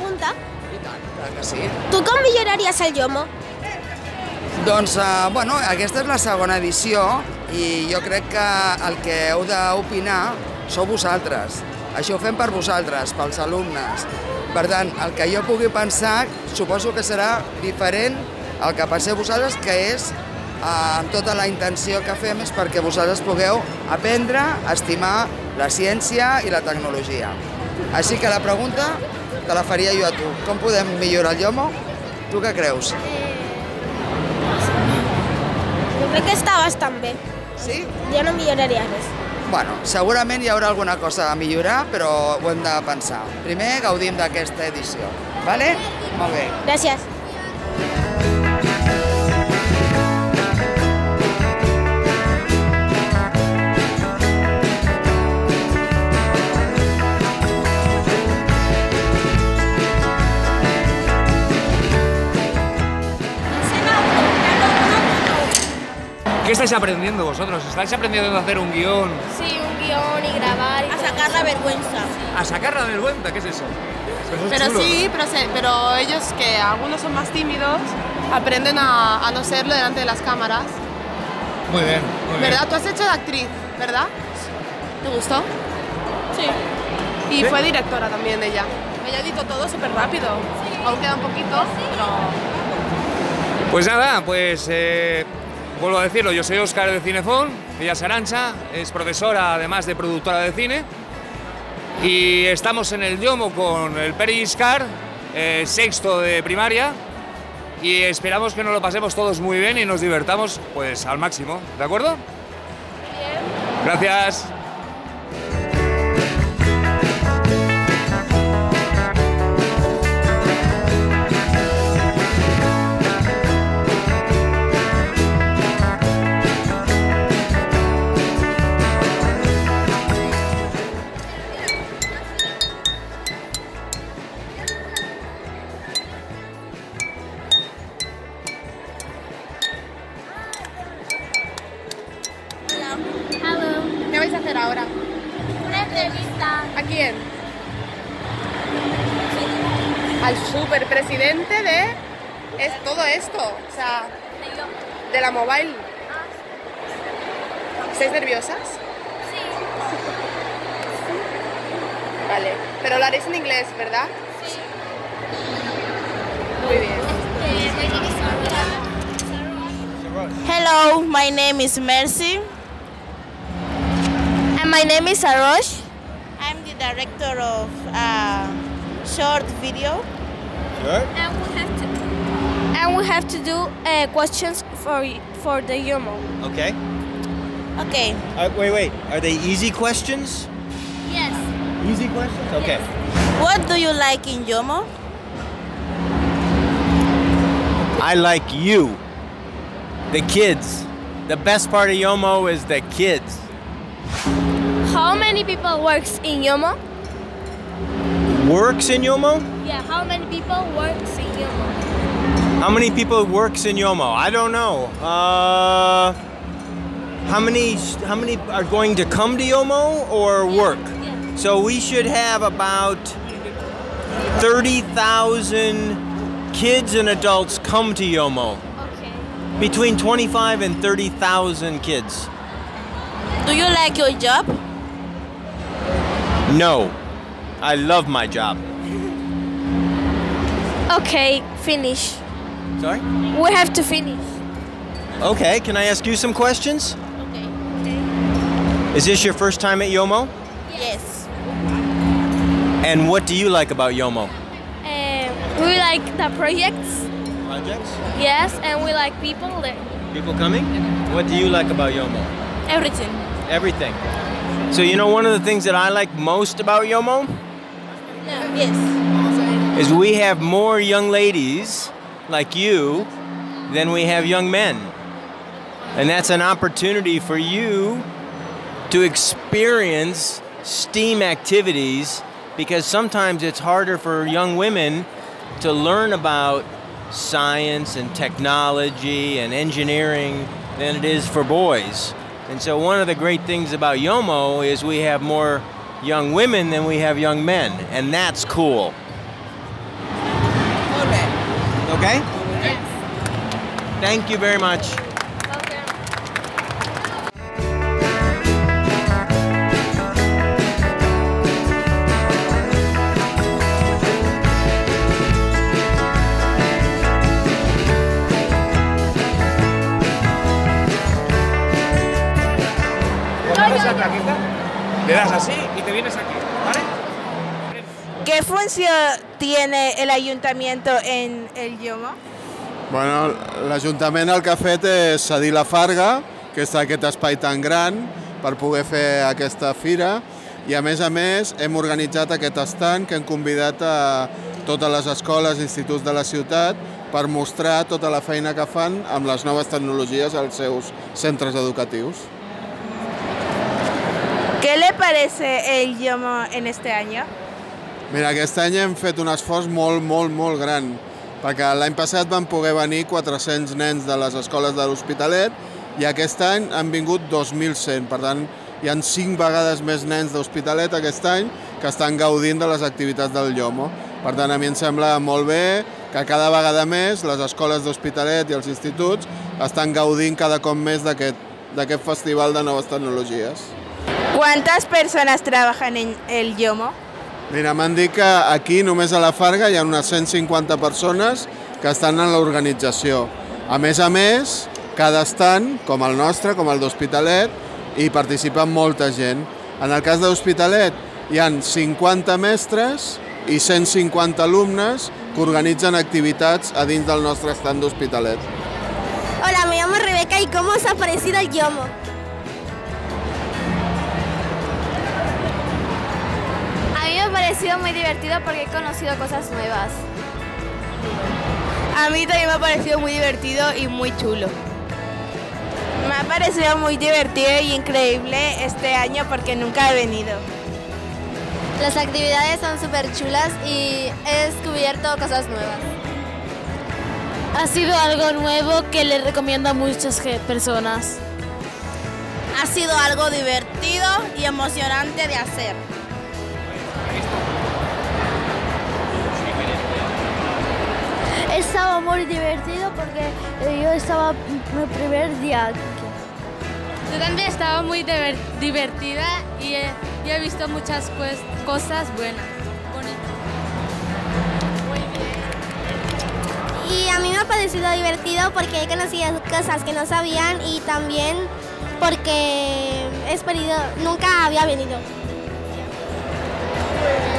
pregunta? I tant, clar que sí. Tu com milloraries el Yomo? Doncs, bueno, aquesta és la segona edició i jo crec que el que heu d'opinar sou vosaltres. Això ho fem per vosaltres, pels alumnes. Per tant, el que jo pugui pensar, suposo que serà diferent al que penseu vosaltres, que és, amb tota la intenció que fem, és perquè vosaltres pugueu aprendre a estimar la ciència i la tecnologia. Així que la pregunta te la faria jo a tu. Com podem millorar el Yomo? Tu què creus? Jo crec que està bastant bé. Sí? Jo no milloraria res. Bueno, segurament hi haurà alguna cosa a millorar, però ho hem de pensar. Primer gaudim d'aquesta edició. Vale? Molt bé. Gràcies. ¿Qué estáis aprendiendo vosotros? ¿Estáis aprendiendo a hacer un guión? Sí, un guión y grabar. A sacar la vergüenza. ¿A sacar la vergüenza? ¿Qué es eso? Eso es Pero chulo, sí, ¿no? pero ellos, que algunos son más tímidos, aprenden a no serlo delante de las cámaras. Muy bien, muy bien. ¿Verdad? Tú has hecho de actriz, ¿verdad? ¿Te gustó? Sí. Y ¿Sí? fue directora también ella. Ella editó todo súper rápido. Aún queda un poquito, pero... Pues nada, pues vuelvo a decirlo, yo soy Óscar de Cinefón, ella es Arantxa, es profesora además de productora de cine y estamos en el Yomo con el Pere Gispert, sexto de primaria y esperamos que nos lo pasemos todos muy bien y nos divertamos pues al máximo, ¿de acuerdo? Bien. Gracias. ¿Qué vais a hacer ahora? Una entrevista. ¿A quién? Al superpresidente de todo esto, o sea, de la mobile. ¿Estáis nerviosas? Sí. Vale, pero lo haréis en inglés, ¿verdad? Sí. Muy bien. Hello, my name is Mercy. And my name is Arosh. I'm the director of short video. Sure. And we have to do questions for the Yomo. Okay. Okay. Wait. Are they easy questions? Yes. Easy questions? Okay. What do you like in Yomo? I like you. The kids. The best part of Yomo is the kids. How many people works in Yomo? Works in Yomo? Yeah, how many people works in Yomo? How many people works in Yomo? I don't know. How many are going to come to Yomo or work? Yeah. So we should have about 30,000 kids and adults come to Yomo. Okay. Between 25 and 30,000 kids. Do you like your job? No. I love my job. Okay, finish. Sorry? We have to finish. Okay, can I ask you some questions? Okay. Is this your first time at Yomo? Yes. And what do you like about Yomo? We like the projects, Projects? yes, and we like people there. People coming? What do you like about Yomo? Everything. Everything. So you know one of the things that I like most about Yomo Yes. is we have more young ladies like you than we have young men. And that's an opportunity for you to experience STEAM activities because sometimes it's harder for young women to learn about science and technology and engineering than it is for boys. And so one of the great things about Yomo is we have more young women than we have young men, and that's cool. Okay? Thank you very much. Cuando ves la plaquita, le das así y te vienes aquí, ¿vale? ¿Qué función tiene el ayuntamiento en el Yomo? Bueno, l'Ajuntament el que ha fet és cedir la Farga, que és aquest espai tan gran, per poder fer aquesta fira, i a més hem organitzat aquest stand que hem convidat a totes les escoles i instituts de la ciutat per mostrar tota la feina que fan amb les noves tecnologies als seus centres educatius. ¿Qué le parece el Yomo en este año? Mira, aquest any hem fet un esforç molt gran, perquè l'any passat van poder venir 400 nens de les escoles de l'Hospitalet i aquest any han vingut 2.100. Per tant, hi ha 5 vegades més nens d'Hospitalet aquest any que estan gaudint de les activitats del Yomo. Per tant, a mi em sembla molt bé que cada vegada més les escoles d'Hospitalet i els instituts estan gaudint cada cop més d'aquest festival de noves tecnologies. ¿Cuántas personas trabajan en el Yomo? Mira, m'han dit que aquí, només a la Farga, hi ha unes 150 persones que estan en l'organització. A més, cada stand, com el nostre, com el d'Hospitalet, hi participa molta gent. En el cas d'Hospitalet hi ha 50 mestres i 150 alumnes que organitzen activitats a dins del nostre stand d'Hospitalet. Hola, me llamo Rebeca y ¿cómo os ha parecido el Yomo? A mí me ha parecido muy divertido porque he conocido cosas nuevas. A mí también me ha parecido muy divertido y muy chulo. Me ha parecido muy divertido y increíble este año porque nunca he venido. Las actividades son súper chulas y he descubierto cosas nuevas. Ha sido algo nuevo que le recomiendo a muchas personas. Ha sido algo divertido y emocionante de hacer. Estaba muy divertido porque yo estaba mi primer día aquí. Yo también estaba muy divertida y he visto muchas cosas buenas, bonitas. Muy bien. Y a mí me ha parecido divertido porque he conocido cosas que no sabían y también porque nunca había venido.